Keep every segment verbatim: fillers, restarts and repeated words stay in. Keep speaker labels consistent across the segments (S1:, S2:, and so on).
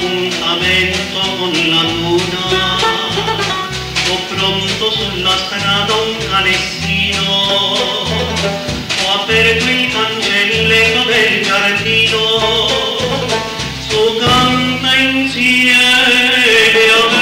S1: appuntamento con la luna, ho pronto sulla strada un canestino, ho aperto il cancelletto del giardino, su canta insieme a me.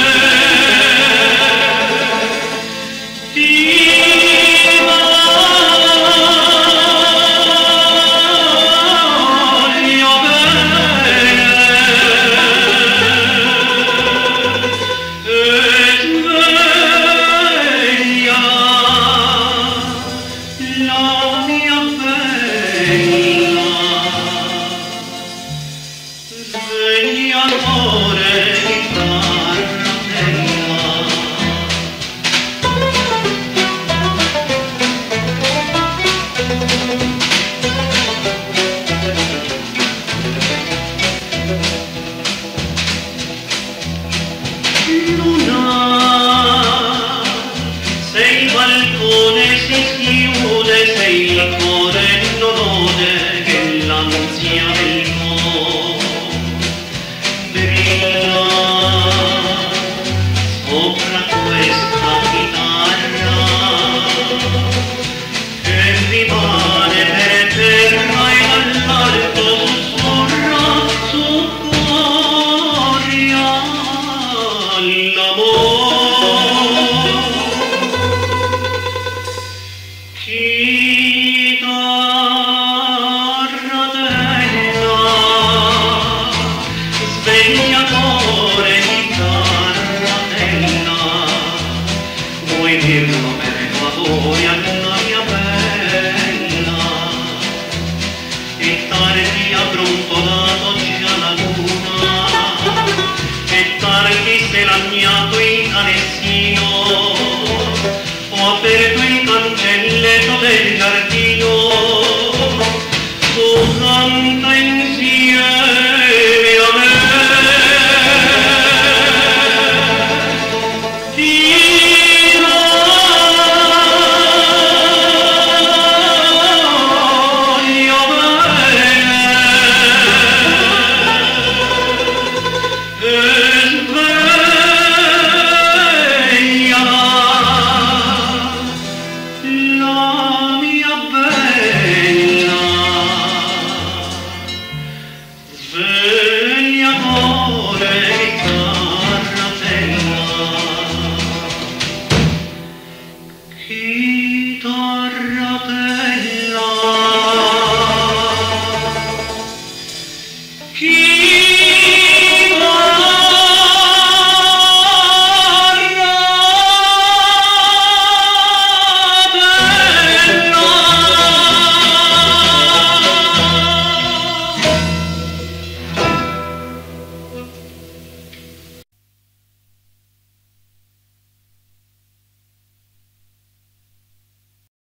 S1: Se il balcone si chiude, se il cuore non ode, che l'ansia del cuore brilla sopra questa chitarra che rimane per terra e dall'alto sussurra su cuori all'amore. Chitarra bella, svegliatore, chitarra bella, vuoi dirlo per favore alla mia bella? E tardi ha brontolato già la luna, e tardi s'è lagnato il canestino, ho aperto il cancelletto del giardino, tu canta insieme a me. Io voglio bene.